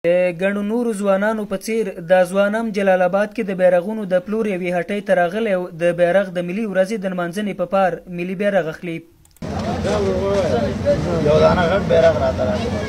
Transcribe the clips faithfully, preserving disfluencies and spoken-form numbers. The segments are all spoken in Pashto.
ګڼو نورو ځوانانو په څیر دا ځوان هم جلال آباد کې د بیرغونو د پلور یوې هټۍ ته راغلی او د بیرغ د ملي ورځې د نمانځنې په پار ملي بیرغ اخلي. یو دانه غټ بیرغ راته راغلی.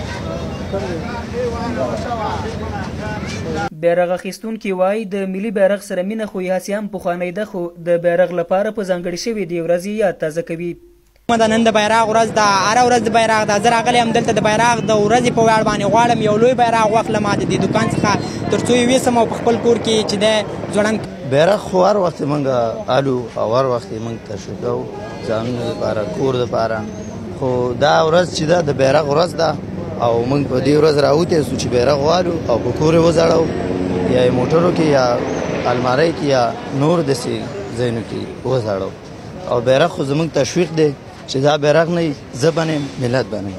بیرغ اخیستونکي وایي د ملي بیرغ سره مینه خو یې هسې هم پخوانی ده، خو د بیرغ لپاره په ځانګړې شوې دې ورځې یاد تازه کوي. د نن د بیرغ ورځ ده، هره ورځ د بیرغ ده. زه راغلی یم دلته د بیرغ د ورځې په ویاړ باندې غواړم یو لوی بیرغ واخلم د دې دوکان څخه تر څو یې ویسم او په خپل کور کې چې دی ځوړند. بیرغ خو هر وخت موږ الو او هر وخت موږ تشویق کوو ځانونو لپاره کور دپاره، خو دا ورځ چې ده د بیرغ ورځ ده او موږ په دې ورځ راوتی سو چې بیرغ والو او په کور یې وځړو یا یې موټرو کې یا المارۍ کې یا نور داسې ځایونو کې وځړو. او بیرغ خو زموږ تشویق دی چې دا بیرغ نه زه بنیم ملت بنیم.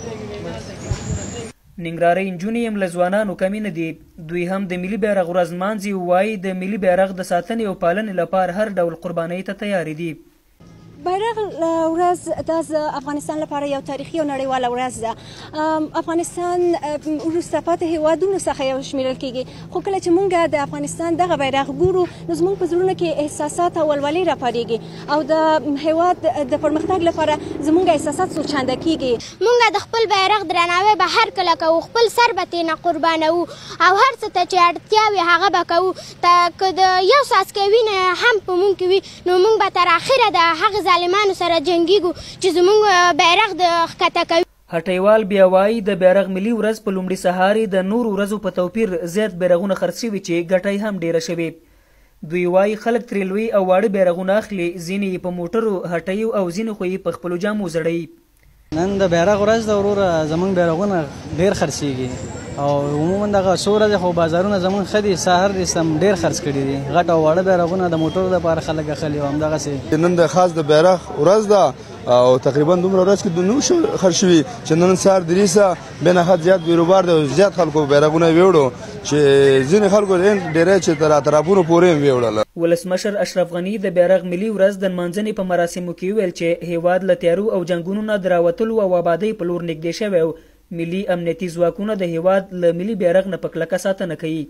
ننګرهارۍ نجونې هم له ځوانانو کمې نه دي. دوی هم د ملي بیرغ ورځ نمانځي او وایي د ملي بیرغ د ساتنې او پالنې لپاره هر ډول قربانۍ ته تیارې دي. بیرغ ورځ دا د افغانستان لپاره یو تاریخي او نړیواله ورځ ده. افغانستان وروسته پاتې هیوادونو څخه یو شمیرل کیږي، خو کله چې موږ د افغانستان دغه بیرغ ګورو نو زموږ په زړونو کې احساسات او ولولې راپارېږي او د هیواد د پرمختګ لپاره زموږ احساسات سوچانده کیږي. موږ د خپل بیرغ درناوی به هر کله کوو، خپل سر به ترې نه قربانوو او هر څه ته چې اړتیا وي هغه به کوو. که د یو څاڅکی وینه هم په موږ کې وي نو موږ به تر اخره د هغه ظالمانو سره جنګیږو چې زموږ بیرغ د ښکته کوي. هټیوال بیا وایي د بیرغ ملي ورځ په لومړي سهار د نورو ورځو په توپیر زیات بیرغونه خرڅ شوي چې ګټه هم ډیره شوې. دوی وایي خلک ترې لوی او واړه بیرغونه اخلي، ځینې یې په موټرو هټیو او ځینې خو یې په خپلو جامو زړوي. نن د بیرغ ورځ ده وروره، زموږ بیرغونه ډېر خرڅېږي او عموما دغه څو ورځې خو بازارونه زموږ ښه دي، سهار دې سم ډېر خرڅ کړي دي. غټ او واړه بیرغونه د موټرو دپاره خلک اخلي او همدغسې نن د خاص د بیرغ ورځ ده او تقریبا دومره ورځ کې نو شو خرڅ شوي چې نن سهار درېسه بې نهایت زیات بیروبار دی. زیات خلکو بیرغونه ویوړو چې ځینې خلکو ډېری چې تر اطرافونو پورې هم ویوړله. ولسمشر اشرف غني د بیرغ ملي ورځ د نمانځنې په مراسمو کې وویل چې هیواد له تیارو او جنګونو نه د راوتلو او آبادۍ په لور نږدې شوی او ملي امنیتي ځواکونه د هیواد له ملي بیرغ نه په کلکه ساتنه کوي.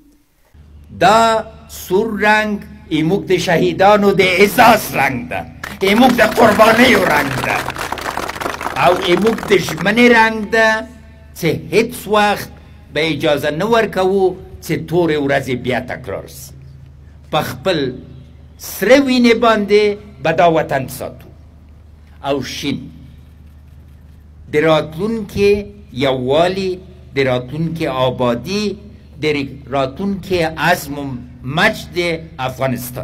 دا سور رنگ ایموک د شهیدانو د احساس رنگ ده، ایموک د قربانیو رنگ ده او ایموک د ژمنې رنگ ده چې هیڅ وخت به اجازه نه ورکوو چې تورې ورځې بیا تکرار سي. په خپل سره وینې باندې به دا وطن ساتو او شین د راتلونکي یووالي، د راتلونکي آبادي، د راتلونکي عزم و مجد افغانستان.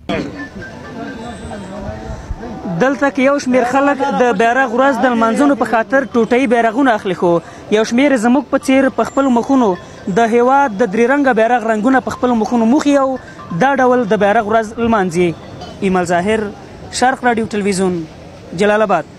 دلته کې یو شمېر خلک د بیرغ ورځ د لمانځنو په خاطر ټوټۍ بیرغونه اخلي، خو یو شمېر زموږ په څیر په خپلو مخونو د هیواد د درې رنګه بیرغ رنګونه په خپلو مخونو موښي او دا ډول د بیرغ ورځ لمانځي. ایمل ظاهر، شرق راډیو تلویزیون، جلال آباد.